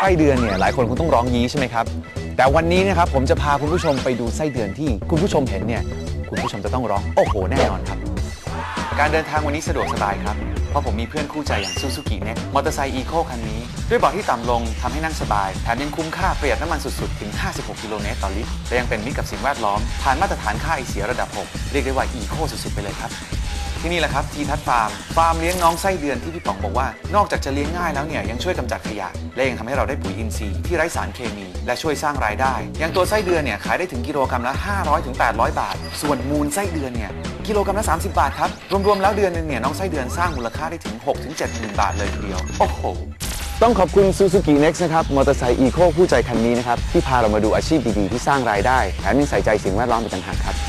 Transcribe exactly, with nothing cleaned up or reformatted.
ส้เดือนเนี่ยหลายคนคงต้องร้องยี้ใช่ไหมครับแต่วันนี้นะครับผมจะพาคุณผู้ชมไปดูไส้เดือนที่คุณผู้ชมเห็นเนี่ยคุณผู้ชมจะต้องร้องโอ้โหแน่นอนครับการเดินทางวันนี้สะดวกสบายครับเพราะผมมีเพื่อนคู่ใจอย่าง Suzuki Next มอเตอร์ไซค์ Eco คันนี้ด้วยเบาะที่ต่ำลงทำให้นั่งสบายแถมยังคุ้มค่าประหยัดน้ำมันสุดๆถึงห้าสิบหกกิโลเมตรต่อลิตรและยังเป็นมิตรกับสิ่งแวดล้อมผ่านมาตรฐานค่าไอเสียระดับหกเรียกได้ว่า Eco สุดๆไปเลยครับที่นี่แหละครับทีทัศน์ฟาร์มฟาร์มเลี้ยงน้องไส้เดือนที่พี่ป๋องบอกว่านอกจากจะเลี้ยงง่ายแล้วเนี่ยยังช่วยกำจัดขยะและยังทำให้เราได้ปุ๋ยอินทรีย์ที่ไร้สารเคมีและช่วยสร้างรายได้อย่างตัวไส้เดือนเนี่ยขายได้ถึงกิโลกรัมละห้าร้อยถึงแปดร้อยบาทส่วนมูลไส้เดือนเนี่ยกิโลกรัมละสามสิบบาทครับรวมๆแล้วเดือนนึงเนี่ยน้องไส้เดือนสร้างมูลค่าได้ถึง หกถึงเจ็ดหมื่นบาทเลยทีเดียวโอ้โหต้องขอบคุณ Suzuki Next นะครับมอเตอร์ไซค์ Eco คู่ใจคันนี้นะครับที่พาเรามาดูอาชีพดีๆที่สร้างรายได้แถมยังใส่ใจสิ่งแวดล้อมเป็นต่างหากครับ